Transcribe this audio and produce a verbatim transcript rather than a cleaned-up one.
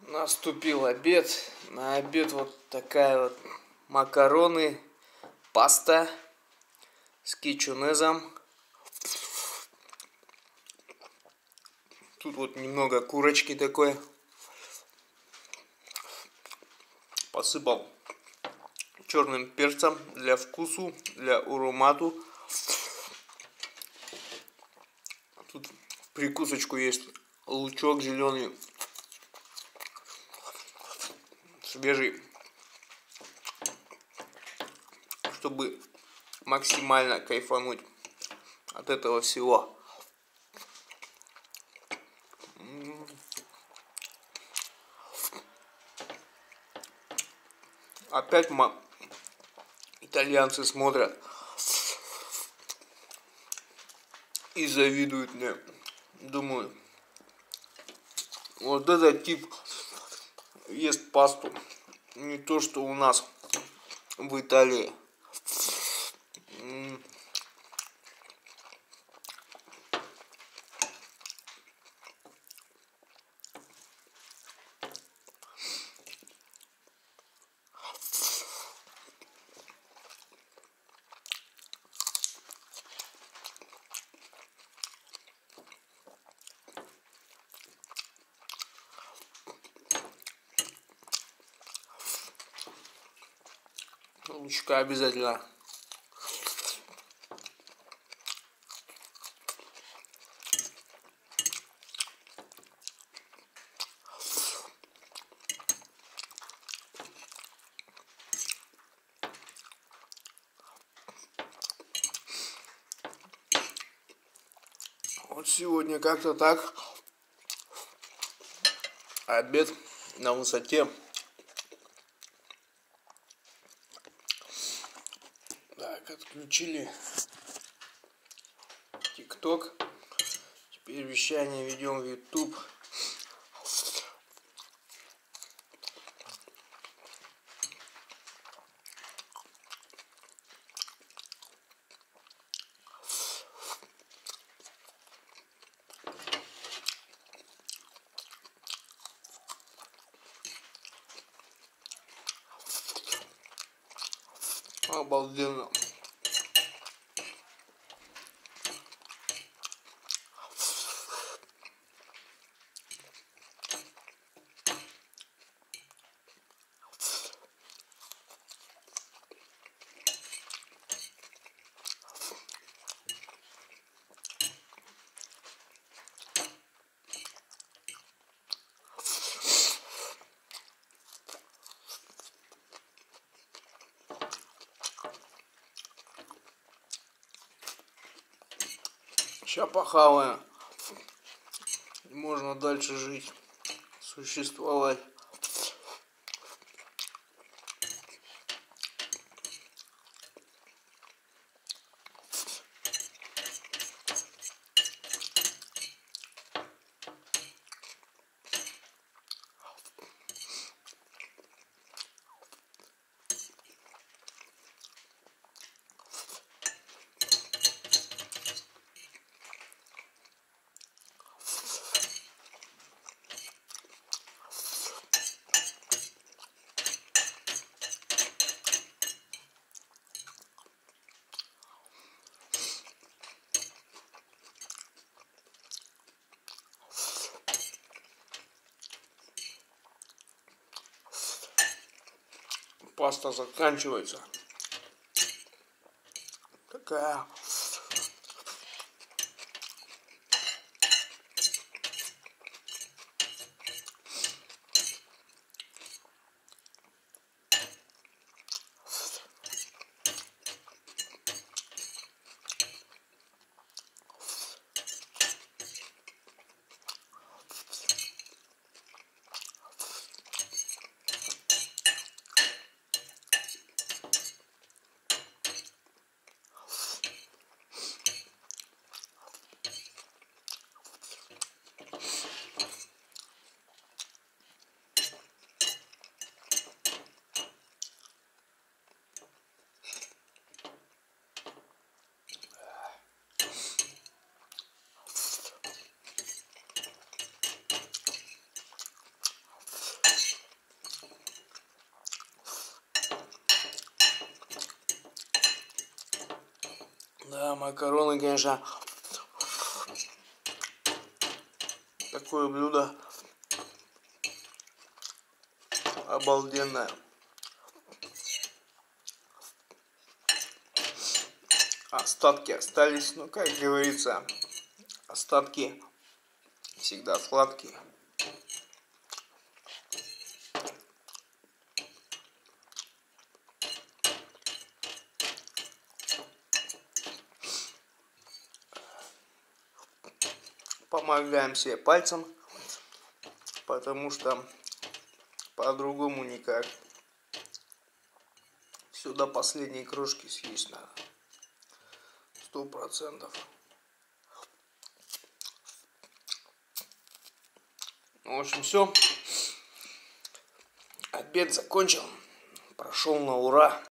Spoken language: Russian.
Наступил обед. На обед вот такая вот макароны, паста с кетчунезом. Тут вот немного курочки такой. Посыпал черным перцем для вкусу, для аромату. Тут в прикусочку есть лучок зеленый, свежий, чтобы максимально кайфануть от этого всего. Опять итальянцы смотрят и завидуют мне. Думаю, вот этот тип ест пасту. Не то, что у нас в Италии. Лучка обязательно. Вот сегодня как-то так. Обед на высоте. Так, отключили ТикТок. Теперь вещание ведем в ютуб. Обалденно. Сейчас похаваем. Можно дальше жить, существовать. Паста заканчивается. Такая. Да, макароны, конечно, такое блюдо обалденное. Остатки остались, ну, как говорится, остатки всегда сладкие. Помогаем себе пальцем, потому что по-другому никак. Сюда последние крошки съесть надо. Сто процентов. В общем, все. Обед закончил. Прошел на ура.